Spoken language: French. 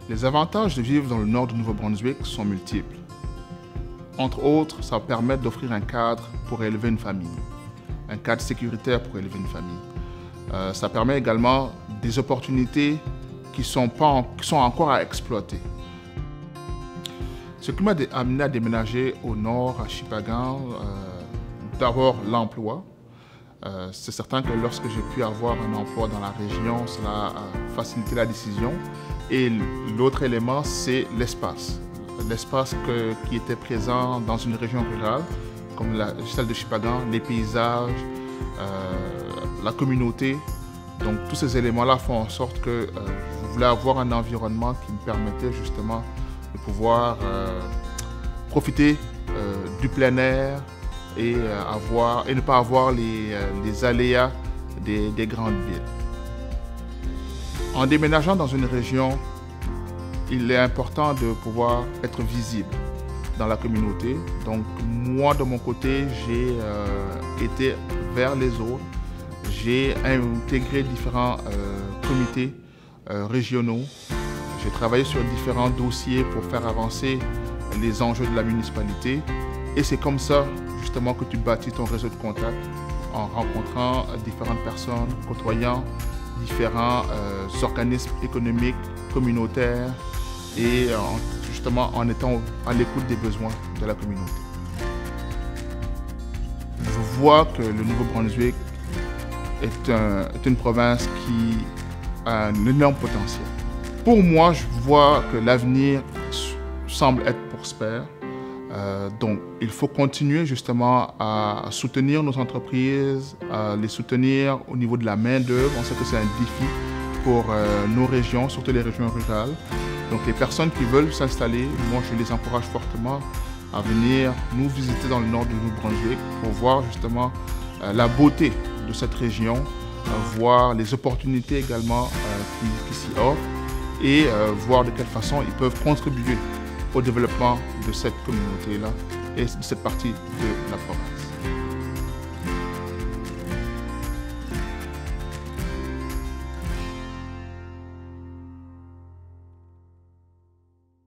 Les avantages de vivre dans le nord du Nouveau-Brunswick sont multiples. Entre autres, ça permet d'offrir un cadre pour élever une famille, un cadre sécuritaire pour élever une famille. Ça permet également des opportunités qui sont encore à exploiter. Ce qui m'a amené à déménager au nord, à Shippagan, d'abord l'emploi. C'est certain que lorsque j'ai pu avoir un emploi dans la région, cela a facilité la décision. Et l'autre élément, c'est l'espace. L'espace qui était présent dans une région rurale, comme celle de Shippagan, les paysages, la communauté. Donc tous ces éléments-là font en sorte que je voulais avoir un environnement qui me permettait justement de pouvoir profiter du plein air et ne pas avoir les aléas des grandes villes. En déménageant dans une région, il est important de pouvoir être visible dans la communauté. Donc moi, de mon côté, j'ai été vers les autres. J'ai intégré différents comités régionaux. J'ai travaillé sur différents dossiers pour faire avancer les enjeux de la municipalité. Et c'est comme ça, justement, que tu bâtis ton réseau de contacts en rencontrant différentes personnes, côtoyant différents organismes économiques, communautaires et justement en étant à l'écoute des besoins de la communauté. Je vois que le Nouveau-Brunswick est une province qui a un énorme potentiel. Pour moi, je vois que l'avenir semble être prospère. Donc, il faut continuer justement à soutenir nos entreprises, à les soutenir au niveau de la main-d'œuvre. On sait que c'est un défi pour nos régions, surtout les régions rurales. Donc, les personnes qui veulent s'installer, moi, je les encourage fortement à venir nous visiter dans le nord du Nouveau-Brunswick pour voir justement la beauté de cette région, voir les opportunités également qui s'y offrent et voir de quelle façon ils peuvent contribuer au développement de cette communauté-là et de cette partie de la province.